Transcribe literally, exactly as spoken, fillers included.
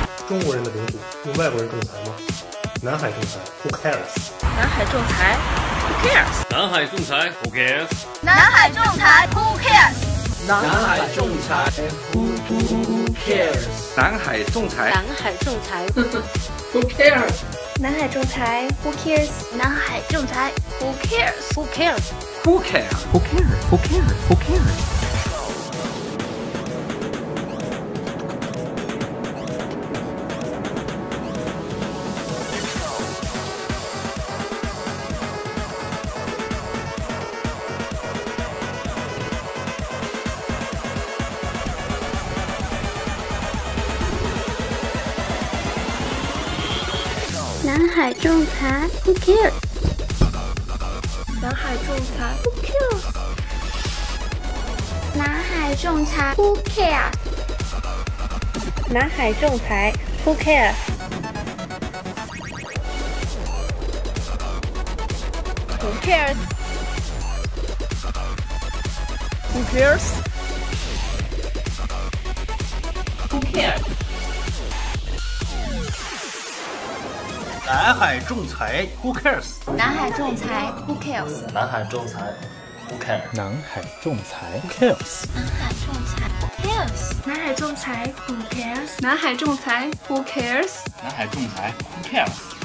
中国人的领土用外国人仲裁吗？南海仲裁 ，Who cares？ 南海仲裁 ，Who cares？ 南海仲裁 ，Who cares？ 南海仲裁 ，Who cares？ 南海仲裁 ，Who Who cares？ 南海仲裁， 南海仲裁 ，Who cares？ 南海仲裁 ，Who cares？ 南海仲裁 ，Who cares？Who Who cares？Who cares？Who cares？Who cares？Who cares？ 南海仲裁 ，Who cares？ 南海仲裁 ，Who cares？ 南海仲裁 ，Who cares？ 南海仲裁 ，Who cares？ Who cares？ Who cares？ Who cares？ 南海仲裁 ，Who cares？ 南海仲裁 ，Who cares？ 南海仲裁 ，Who cares？ 南海仲裁 ，Who cares？ 南海仲裁 ，Who cares？ 南海仲裁 ，Who cares？ 南海仲裁 ，Who cares？ 南海仲裁 ，Who cares？